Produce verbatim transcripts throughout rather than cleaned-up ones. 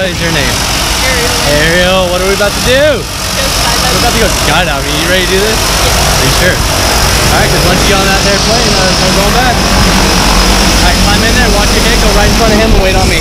what is your name? Ariel. Ariel, what are we about to do? We're about to go skydiving. You ready to do this? Yeah. Are you sure? Alright, because once you get on that there plane, uh, there's no going back. Alright, climb in there, watch your head, go right in front of him and wait on me.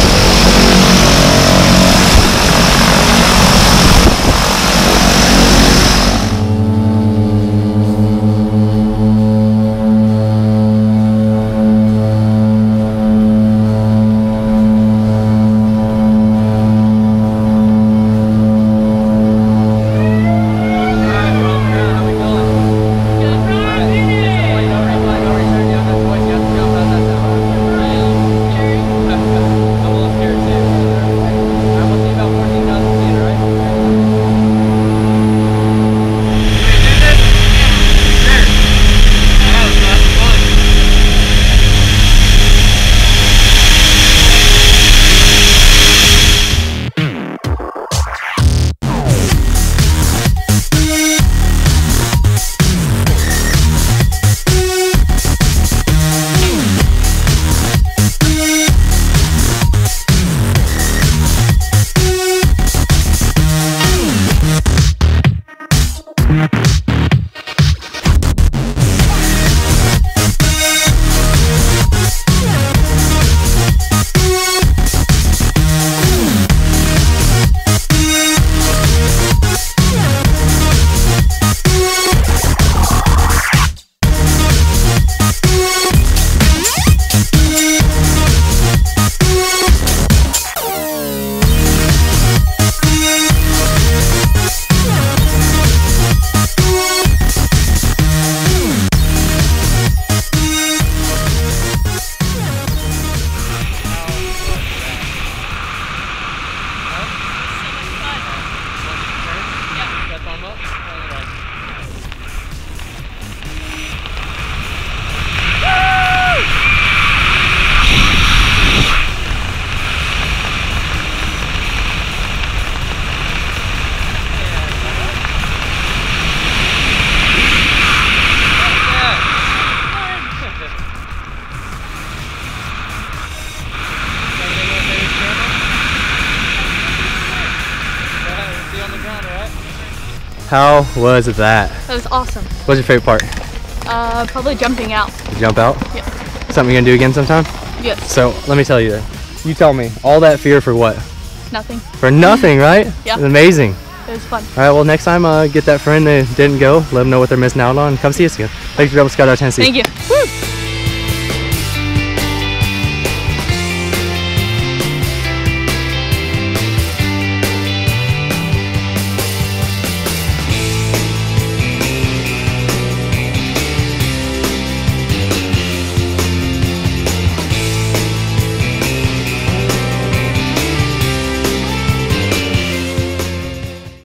How was that? That was awesome. What's your favorite part? Uh, probably jumping out. You jump out? Yeah. Something you're gonna do again sometime? Yes. So let me tell you, you tell me, all that fear for what? Nothing. For nothing, right? Yeah. It's amazing. It was fun. All right, well next time uh, get that friend that didn't go, let them know what they're missing out on, and come see us again. Thanks for Rebel Skydive Tennessee. Thank you. Woo!